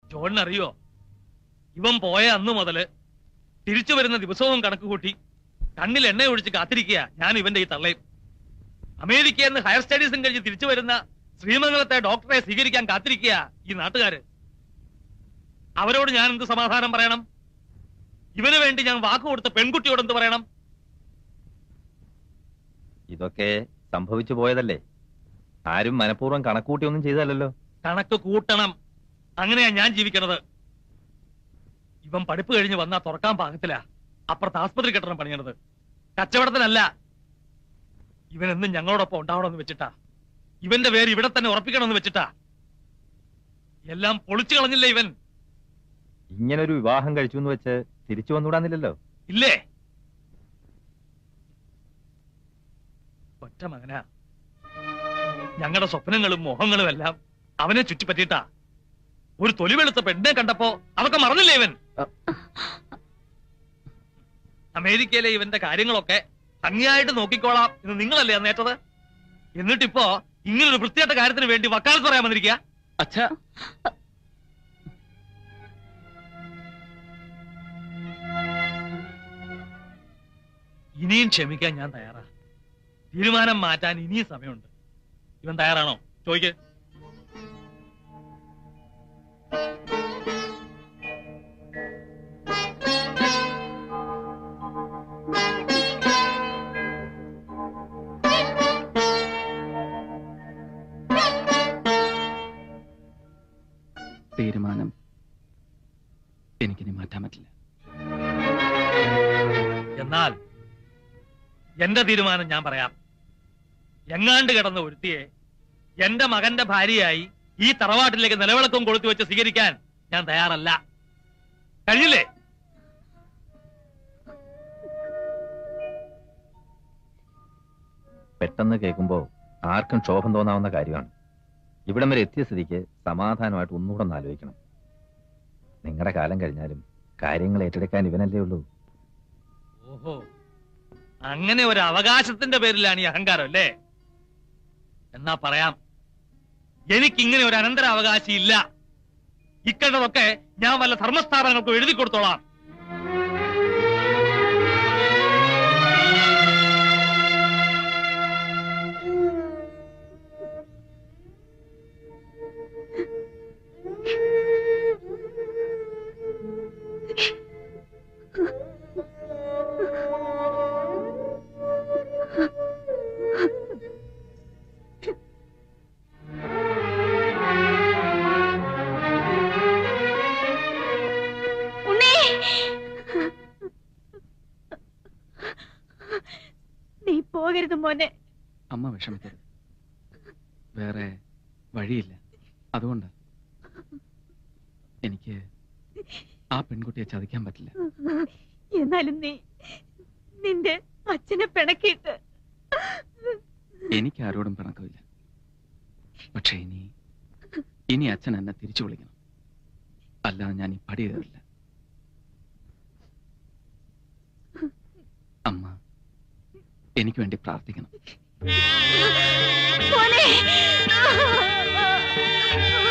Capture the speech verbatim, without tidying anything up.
ജോണിനറിയോ, ഇവൻ പോയ അന്ന് മുതല് തിരിച്ചു വരുന്ന ദിവസവും കണക്ക് കൂട്ടി കണ്ണിൽ എണ്ണ ഒഴിച്ച് കാത്തിരിക്കുക ഞാൻ ഇവന്റെ ഈ തള്ളയും. അമേരിക്കയിൽ നിന്ന് ഹയർ സ്റ്റഡീസും കഴിഞ്ഞ് തിരിച്ചു വരുന്ന ശ്രീമംഗലത്തെ ഡോക്ടറെ സ്വീകരിക്കാൻ കാത്തിരിക്കുക ഈ നാട്ടുകാര്. അവരോട് ഞാൻ എന്ത് സമാധാനം പറയണം? ഇവന് വേണ്ടി ഞാൻ വാക്ക് കൊടുത്ത പെൺകുട്ടിയോട് എന്ത് പറയണം? ഇതൊക്കെ സംഭവിച്ചു പോയതല്ലേ, ആരും മനഃപൂർവ്വം കണക്കൂട്ടിയൊന്നും ചെയ്തല്ലോ. കണക്ക് കൂട്ടണം, അങ്ങനെയാ ഞാൻ ജീവിക്കണത്. ഇവൻ പഠിപ്പ് കഴിഞ്ഞ് വന്നാ തുറക്കാൻ പാകത്തില്ല അപ്പുറത്ത് ആസ്പത്രി കെട്ടണം പണിയണത്. കച്ചവടത്തിനല്ല. ഇവൻ എന്നും ഞങ്ങളോടൊപ്പം ഉണ്ടാവണമെന്ന് വെച്ചിട്ടാ, ഇവന്റെ പേര് ഇവിടെ തന്നെ ഉറപ്പിക്കണമെന്ന് വെച്ചിട്ടാ. എല്ലാം പൊളിച്ചു കളഞ്ഞില്ല ഇവൻ. ഇങ്ങനൊരു വിവാഹം കഴിച്ചു എന്ന് വെച്ച് തിരിച്ചു വന്നുകൂടാന്നില്ലല്ലോ. ഇല്ലേ? ഒറ്റ മകനാ. ഞങ്ങളുടെ സ്വപ്നങ്ങളും മോഹങ്ങളും എല്ലാം അവനെ ചുറ്റിപ്പറ്റിയിട്ടാ. ഒരു തൊലി വെളുത്ത പെണ്ണെ കണ്ടപ്പോ അതൊക്കെ മറന്നില്ലേ ഇവൻ? അമേരിക്കയിലെ ഇവന്റെ കാര്യങ്ങളൊക്കെ ഭംഗിയായിട്ട് നോക്കിക്കോളാം എന്ന് നിങ്ങളല്ലേ അന്നേറ്റത്. എന്നിട്ടിപ്പോ ഇങ്ങനൊരു വൃത്തിയായിട്ട കാര്യത്തിന് വേണ്ടി വക്കാലത്ത് പറയാൻ വന്നിരിക്കുക. അച്ഛാ, ഇനിയും ക്ഷമിക്കാൻ ഞാൻ തയ്യാറാ. തീരുമാനം മാറ്റാൻ ഇനിയും സമയമുണ്ട്. ഇവൻ തയ്യാറാണോ? ചോദിക്ക്. തീരുമാനം എനിക്കിനി മാറ്റാൻ പറ്റില്ല. എന്നാൽ എന്റെ തീരുമാനം ഞാൻ പറയാം. എങ്ങാണ്ട് കിടന്ന ഒരുത്തിയെ എന്റെ മകന്റെ ഭാര്യയായി ഈ തറവാട്ടിലേക്ക് നിലവിളക്കം കൊളുത്തി വെച്ച് സ്വീകരിക്കാൻ ഞാൻ തയ്യാറല്ല. കഴിയില്ലേ? പെട്ടെന്ന് കേൾക്കുമ്പോ ആർക്കും ക്ഷോഭം തോന്നാവുന്ന കാര്യമാണ്. ഇവിടം വരെ എത്തിയ സ്ഥിതിക്ക് സമാധാനമായിട്ട് ഒന്നുകൂടെ ഒന്ന് ആലോചിക്കണം. നിങ്ങളുടെ കാലം കഴിഞ്ഞാലും കാര്യങ്ങൾ ഏറ്റെടുക്കാൻ ഇവനല്ലേ ഉള്ളൂ. ഓഹോ, അങ്ങനെ ഒരു അവകാശത്തിന്റെ പേരിലാണ് ഈ അഹങ്കാരം അല്ലേ? എന്നാ പറയാം, എനിക്കിങ്ങനെ ഒരു അനന്തരാവകാശി ഇല്ല. ഇക്കണ്ടതൊക്കെ ഞാൻ വല്ല ധർമ്മസ്ഥാപനങ്ങൾക്കും എഴുതി കൊടുത്തോളാം. മോനെ, അമ്മ വിഷമിക്കരുത്. വേറെ വഴിയില്ല. അതുകൊണ്ട് എനിക്ക് ആ പെൺകുട്ടിയെ ചതിക്കാൻ പറ്റില്ല. എന്നാലും നീ നിന്റെ അച്ഛനെ പിണക്കിയിട്ട്. എനിക്ക് ആരോടും പിണക്കമില്ല. പക്ഷെ ഇനി ഇനി അച്ഛൻ എന്നെ തിരിച്ചു വിളിക്കണം. അല്ലാതെ ഞാൻ ഈ പടി കയറില്ല. അമ്മ എനിക്ക് വേണ്ടി പ്രാർത്ഥിക്കണം. മോനെ